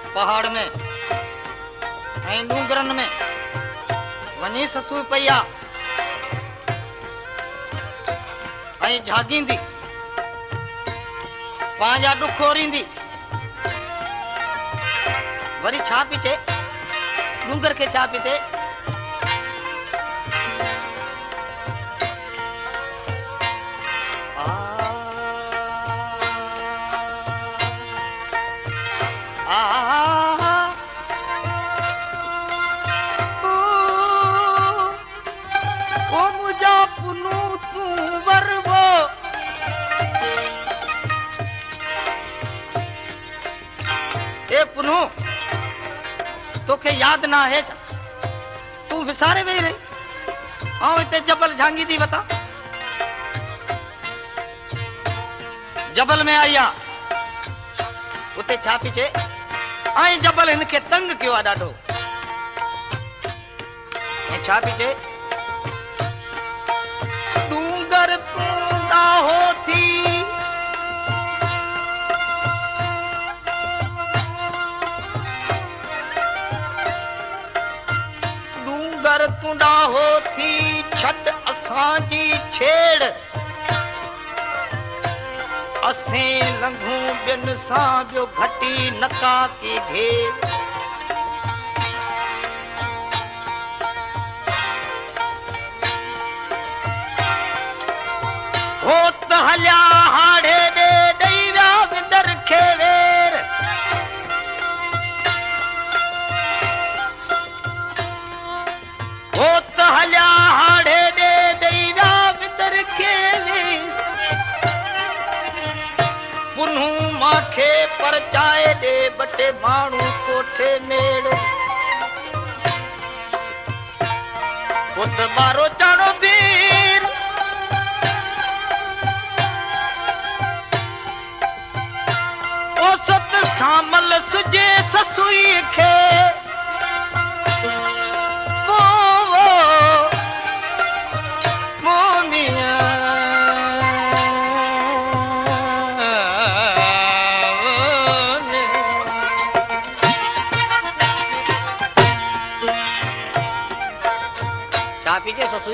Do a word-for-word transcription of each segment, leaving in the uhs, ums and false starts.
पहाड़ में ऐं डूंगरनि में वञी ससु पई आ ऐं झागींदी पंहिंजा ॾुख ओरींदी वरी छा पई चए डूंगर खे छा पई थिए तोखे याद ना है तू विसारे वेही रही ऐं हिते जबल झांगी थी वता जबल में आई आहे उते छा पई चए ऐं जबल हिनखे तंग कयो आहे ॾाढो ऐं छा पई चए डूंगर तूं ॾाहो थी तूं ॾाहो थी छॾ असांजी छेड़ असें लंघूं ॿियनि सां ॿियो घटी नका की घेर हो त हलिया हाड़े ॾे ॾेई विया विंदर खे वेर हो त हलिया हाड़े ॾे ॾेई विया विंदर खे वेर पुनूं मांखे परचाए ॾे ॿ टे माण्हू कोठे मेड़ पुत ॿारो चाणो बीर ओ सत सामल सुजे ससुई खे पीछे ससुई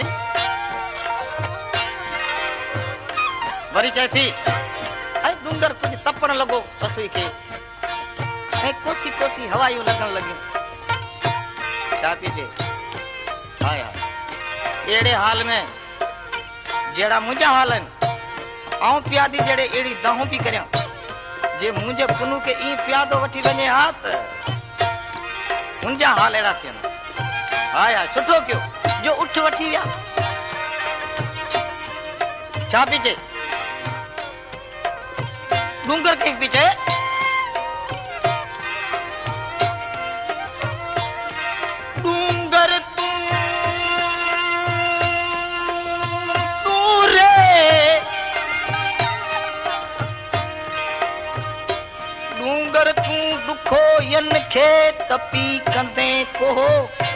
वरी चए थी ऐं डूंगर कुछ तपण लॻो ससुई खे ऐं कोसी कोसी हवायूं लॻण लॻियूं छा पई चए हाय हाय अहिड़े हाल में जहिड़ा मुंहिंजा हाल आहिनि ऐं पियादी जहिड़े अहिड़ी दाहूं पई करियां जे मुंहिंजे पुनू खे ईअं पियादो वठी वञे हा त मुंहिंजा हाल अहिड़ा थियनि हाय हाय सुठो कयो जो उठ वठी विया छा पई चए डूंगर खे पई चए डूंगर तूं तूं रे डूंगर तूं ॾुखो यन खे तपी कंदे कोहो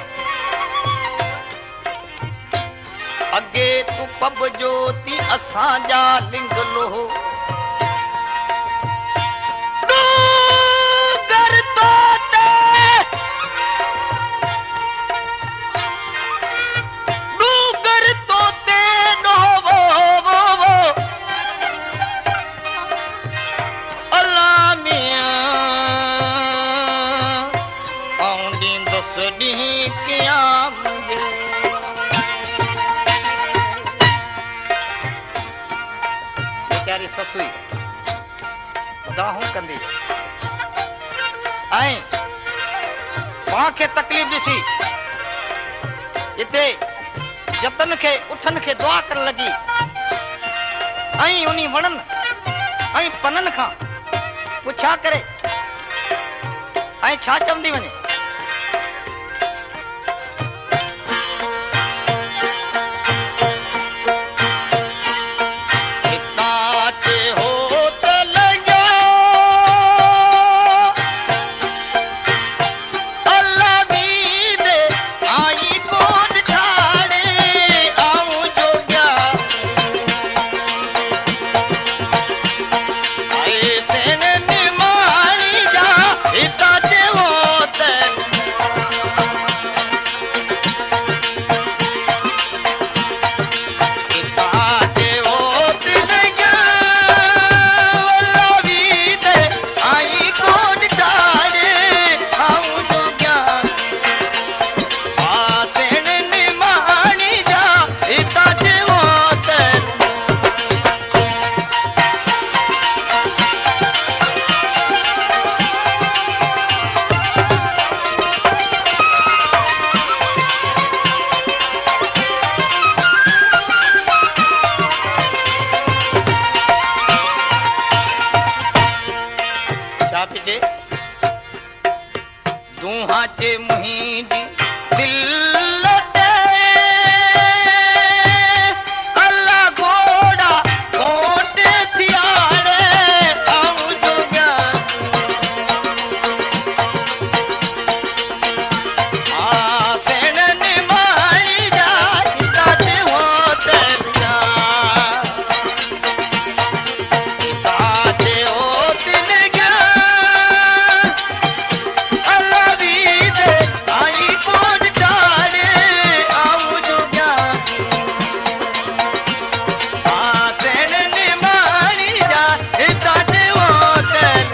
अगे तू पब जोती असांजा लिंग लोहो डूंगर तोते डूंगर तोते डोवो वो वो अल्लाह मियां आउंदी दस ॾींहं क़याम जे प्यारी ससुई दाहूं कंदी ऐं पाण खे तकलीफ़ ॾिसी हिते जतन खे उठनि खे दुआ करण लॻी ऐं उन वणनि ऐं पननि खां पुछा करे ऐं छा चवंदी वञे Itache चा पीजे दूहा चे मुहिंदी दिल लटे अल्लाह घोड़ा घोट थियाड़े आऊं जो ज्ञान आ सेणन मारी जा किताज हो तेरा किताज हो दिल ज्ञान अल्लाह भी दे आई कोड चाड़े आऊं जो ज्ञान आ सेणन मारी जा किताज हो तेरा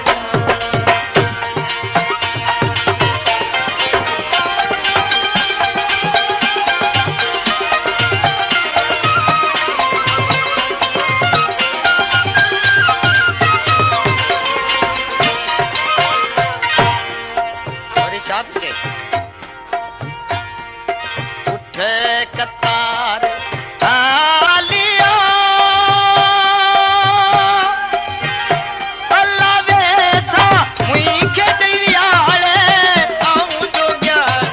बड़ी चाप के उठे कतार आलिया अल्लाह वेसा मुई के दियाले आऊं जो ज्ञान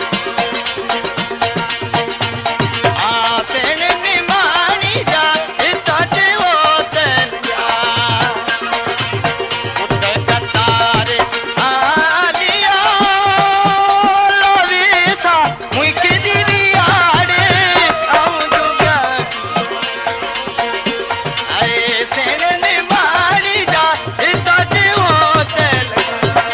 आ तेन निमानी जा ताज वो तेरा उठे कतार आलिया लोवेसा मुई के दियाले आऊं जो ज्ञान अरे सेन निमानी जा ताज वो तेरा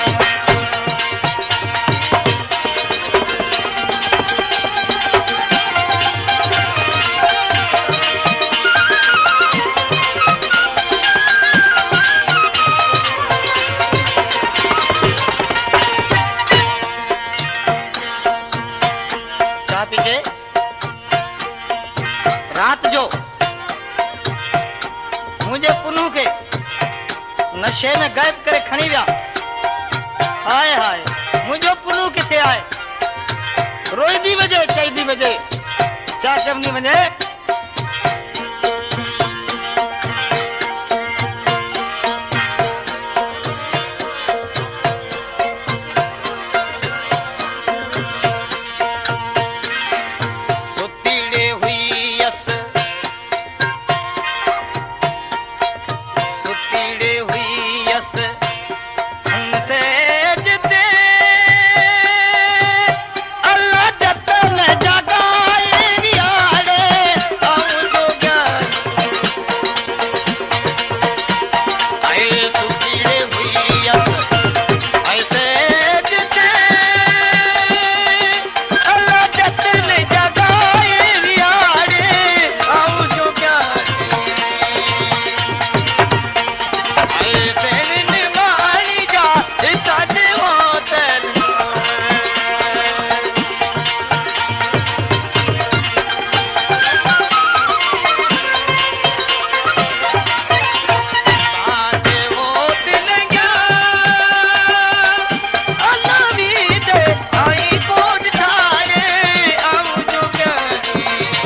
चा पीजे रात जो मुझे पुनू के नशे में गायब करे खणी विया हाय हाय मुझो पुनू किथे आए रोई दी बजे चई दी बजे चा चवनी वञे सुतीड़े हुई यस सुतीड़े हुई यस हमसे जिते अल्लाह जतन जगाए वियाड़े आऊं जो ज्ञान आए सुतीड़े हुई यस ऐसे जिते अल्लाह जतन जगाए वियाड़े आऊं जो ज्ञान आए सेन निमानी जा ताज हो तेरा ताज वो दिल ज्ञान अल्लाह भी दे आई कोड ठाड़े आऊं जो ज्ञानी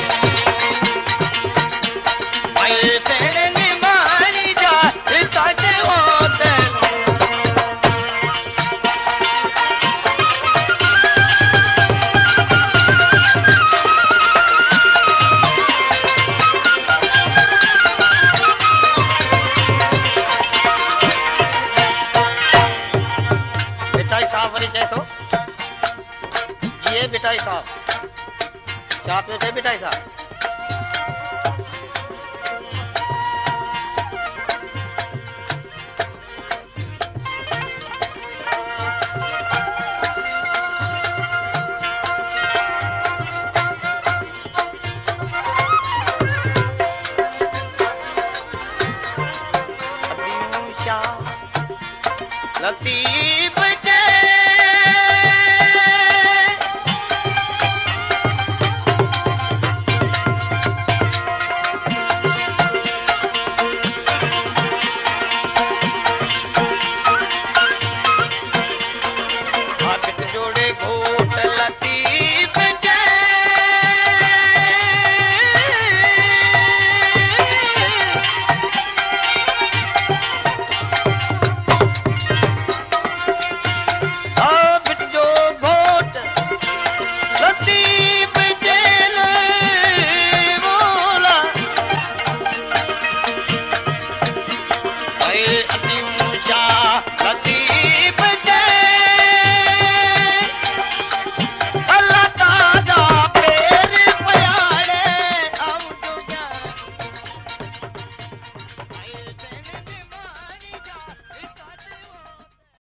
आए सेन निमानी जा ताज हो तेरा बिटाई साहब वरी चए थो ये बिटाई साहब चा पियो चए बिटाई साहब लतीफ